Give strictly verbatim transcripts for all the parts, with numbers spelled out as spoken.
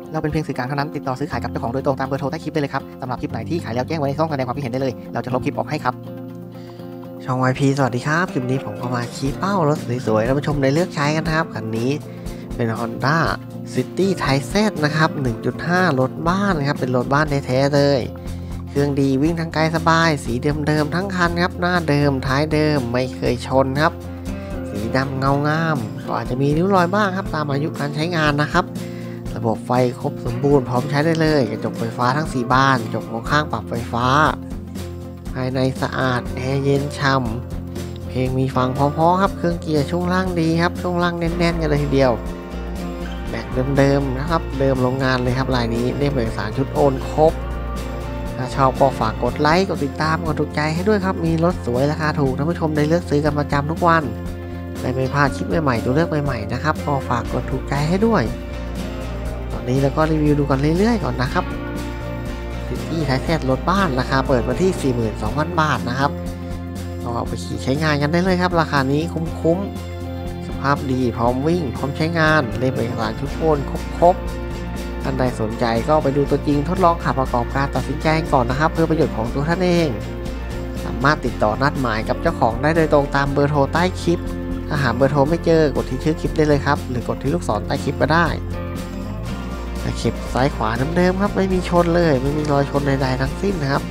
เราเป็นเพียงสื่อกลางเท่านั้นติดต่อซื้อขายกับเจ้าของโดยตรงตามเบอร์โทรใต้คลิปได้เลยครับสำหรับคลิปไหนที่ขายแล้วแจ้งไว้ในช่องแสดงความคิดเห็นได้เลยเราจะลบคลิปออกให้ครับช่อง วาย พี สวัสดีครับคลิปนี้ผมก็มาชี้เป้ารถสวยๆแล้วมาชมในเลือกใช้กันนะครับคันนี้เป็น Honda City Tizen นะครับ หนึ่งจุดห้า รถบ้านครับเป็นรถบ้านแท้ๆเลยเครื่องดีวิ่งทางไกลสบายสีเดิมๆทั้งคันครับหน้าเดิมท้ายเดิมไม่เคยชนครับสีดำเงางามก็อาจจะมีริ้วรอยบ้างครับตามอายุการใช้งานนะครับระบบไฟครบสมบูรณ์พร้อมใช้ได้เลยกระจกไฟฟ้าทั้งสี่บานกระจกมองข้างปรับไฟฟ้าภายในสะอาดแอร์เย็นฉ่ำเพลงมีฟังเพราะๆครับเครื่องเกียร์ช่วงล่างดีครับช่วงล่างแน่นๆกันเลยทีเดียวแม็กเดิมๆนะครับเดิมโรงงานเลยครับลายนี้เล่มเอกสารชุดโอนครบถ้าชอบก็ฝากกดไลค์กดติดตามกดถูกใจให้ด้วยครับมีรถสวยราคาถูกท่านผู้ชมได้เลือกซื้อกันประจำทุกวันได้ไม่พลาดคลิปใหม่ๆตัวเลือกใหม่ๆนะครับก็ฝากกดถูกใจให้ด้วยตอนนี้เราก็รีวิวดูกันเรื่อยๆก่อนนะครับCity Tizenรถบ้านราคาเปิดมาที่ สี่หมื่นสองพัน บาทนะครับก็เอาไปขี่ใช้งานกันได้เลยครับราคานี้คุ้มๆสภาพดีพร้อมวิ่งพร้อมใช้งานเล่มเอกสารชุดโอนครบๆท่านใดสนใจก็ไปดูตัวจริงทดลองขับประกอบการตัดสินใจก่อนนะครับเพื่อประโยชน์ของตัวท่านเองสามารถติดต่อนัดหมายกับเจ้าของได้โดยตรงตามเบอร์โทรใต้คลิปถ้าหาเบอร์โทรไม่เจอกดที่ชื่อคลิปได้เลยครับหรือกดที่ลูกศรใต้คลิปก็ได้ตะเข็บซ้ายขวาเดิมๆครับไม่มีชนเลยไม่มีรอยชนใดๆทั้งสิ้นนะครับ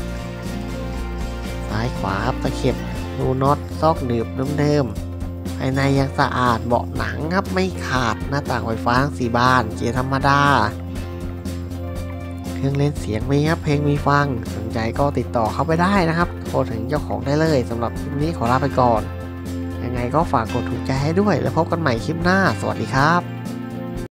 ซ้ายขวาครับตะเข็บรูน็อตซอกหนืบเดิมๆภายในยังสะอาดเบาะหนังครับไม่ขาดหน้าต่างไฟฟ้าทั้งสี่บานเกียร์ธรรมดาเครื่องเล่นเสียงมีครับเพลงมีฟังสนใจก็ติดต่อเข้าไปได้นะครับโทรถึงเจ้าของได้เลยสำหรับคลิปนี้ขอลาไปก่อนยังไงก็ฝากกดถูกใจให้ด้วยแล้วพบกันใหม่คลิปหน้าสวัสดีครับ